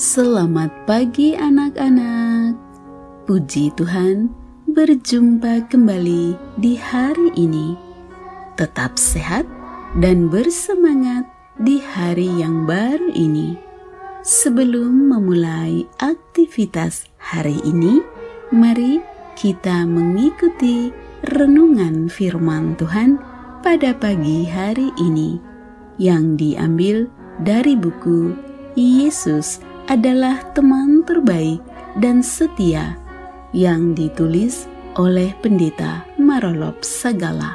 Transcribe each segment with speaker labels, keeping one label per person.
Speaker 1: Selamat pagi anak-anak. Puji Tuhan, berjumpa kembali di hari ini. Tetap sehat dan bersemangat di hari yang baru ini. Sebelum memulai aktivitas hari ini, mari kita mengikuti renungan firman Tuhan pada pagi hari ini yang diambil dari buku Yesus adalah teman terbaik dan setia yang ditulis oleh Pendeta Marolop Sagala.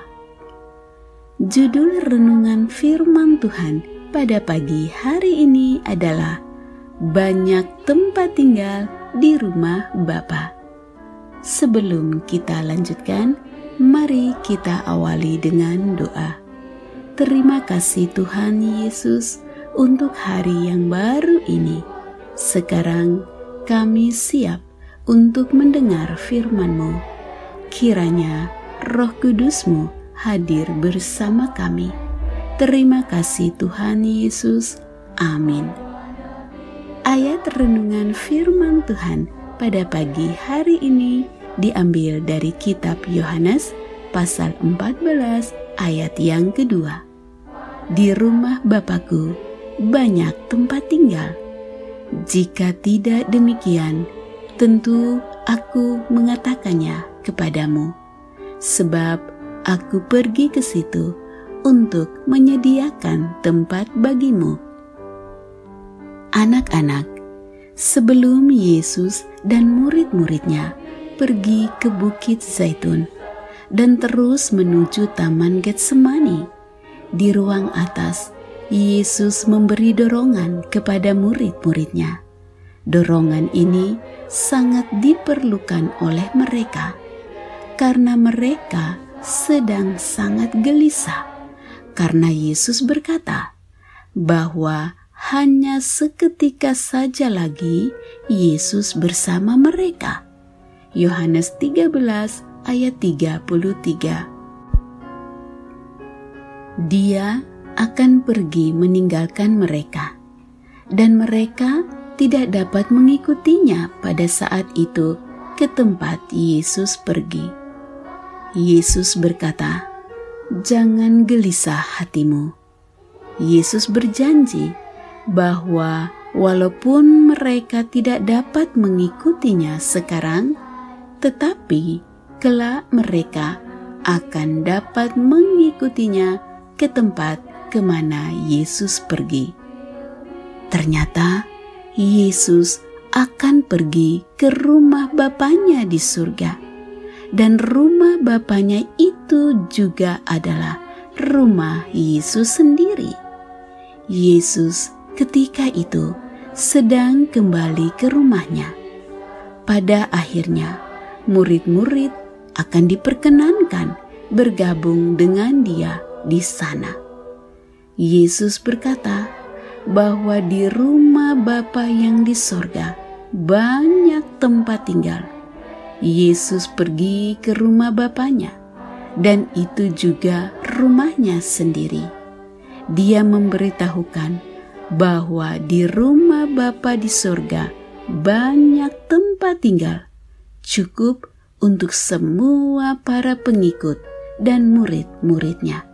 Speaker 1: Judul renungan firman Tuhan pada pagi hari ini adalah Banyak Tempat Tinggal di Rumah Bapa. Sebelum kita lanjutkan, mari kita awali dengan doa. Terima kasih Tuhan Yesus untuk hari yang baru ini. Sekarang kami siap untuk mendengar firman-Mu. Kiranya Roh Kudus-Mu hadir bersama kami. Terima kasih Tuhan Yesus. Amin. Ayat renungan firman Tuhan pada pagi hari ini diambil dari kitab Yohanes pasal 14 ayat yang kedua. Di rumah Bapakku banyak tempat tinggal. Jika tidak demikian, tentu aku mengatakannya kepadamu, sebab aku pergi ke situ untuk menyediakan tempat bagimu. Anak-anak, sebelum Yesus dan murid-muridnya pergi ke Bukit Zaitun dan terus menuju Taman Getsemani, di ruang atas Yesus memberi dorongan kepada murid-muridnya. Dorongan ini sangat diperlukan oleh mereka karena mereka sedang sangat gelisah, karena Yesus berkata bahwa hanya seketika saja lagi Yesus bersama mereka. Yohanes 13 ayat 33. Dia akan pergi meninggalkan mereka, dan mereka tidak dapat mengikutinya pada saat itu ke tempat Yesus pergi. Yesus berkata, "Jangan gelisah hatimu." Yesus berjanji bahwa walaupun mereka tidak dapat mengikutinya sekarang, tetapi kelak mereka akan dapat mengikutinya ke tempat kemana Yesus pergi. Ternyata Yesus akan pergi ke rumah Bapanya di surga, dan rumah Bapanya itu juga adalah rumah Yesus sendiri. Yesus ketika itu sedang kembali ke rumahnya. Pada akhirnya murid-murid akan diperkenankan bergabung dengan Dia di sana. Yesus berkata bahwa di rumah Bapa yang di sorga banyak tempat tinggal. Yesus pergi ke rumah Bapanya, dan itu juga rumahnya sendiri. Dia memberitahukan bahwa di rumah Bapa di sorga banyak tempat tinggal, cukup untuk semua para pengikut dan murid-muridnya.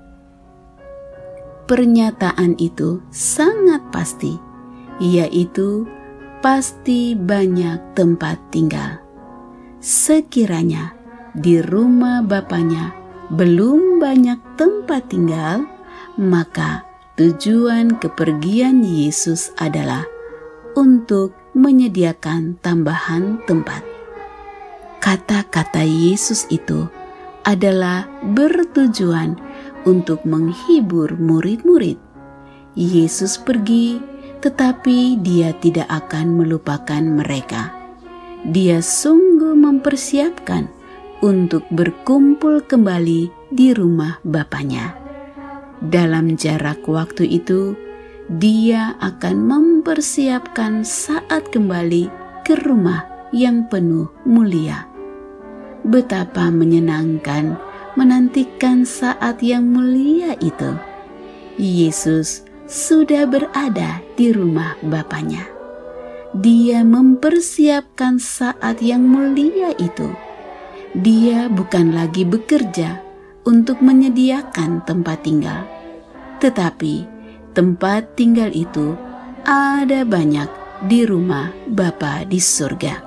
Speaker 1: Pernyataan itu sangat pasti, yaitu pasti banyak tempat tinggal. Sekiranya di rumah Bapanya belum banyak tempat tinggal, maka tujuan kepergian Yesus adalah untuk menyediakan tambahan tempat. Kata-kata Yesus itu adalah bertujuan untuk menghibur murid-murid. Yesus pergi, tetapi Dia tidak akan melupakan mereka. Dia sungguh mempersiapkan untuk berkumpul kembali di rumah Bapanya. Dalam jarak waktu itu, Dia akan mempersiapkan saat kembali ke rumah yang penuh mulia. Betapa menyenangkan menantikan saat yang mulia itu. Yesus sudah berada di rumah Bapanya. Dia mempersiapkan saat yang mulia itu. Dia bukan lagi bekerja untuk menyediakan tempat tinggal, tetapi tempat tinggal itu ada banyak di rumah Bapa di surga.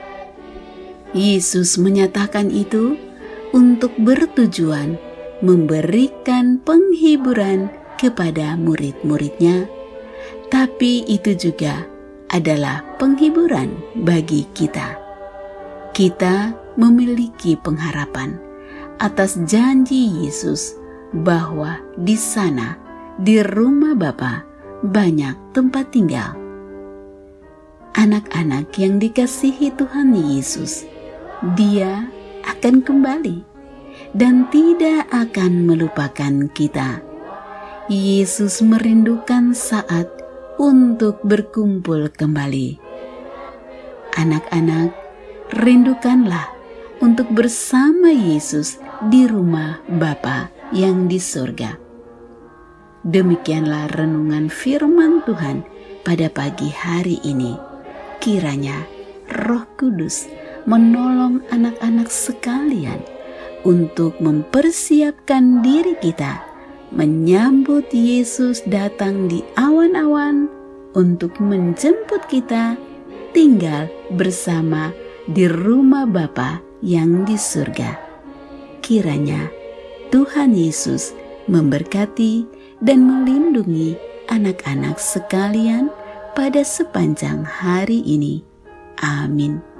Speaker 1: Yesus menyatakan itu untuk bertujuan memberikan penghiburan kepada murid-muridnya, tapi itu juga adalah penghiburan bagi kita. Kita memiliki pengharapan atas janji Yesus bahwa di sana, di rumah Bapa, banyak tempat tinggal. Anak-anak yang dikasihi Tuhan Yesus, Dia akan kembali dan tidak akan melupakan kita. Yesus merindukan saat untuk berkumpul kembali. Anak-anak, rindukanlah untuk bersama Yesus di rumah Bapa yang di surga. Demikianlah renungan firman Tuhan pada pagi hari ini. Kiranya Roh Kudus menolong anak-anak sekalian untuk mempersiapkan diri kita menyambut Yesus datang di awan-awan untuk menjemput kita tinggal bersama di rumah Bapa yang di surga. Kiranya Tuhan Yesus memberkati dan melindungi anak-anak sekalian pada sepanjang hari ini. Amin.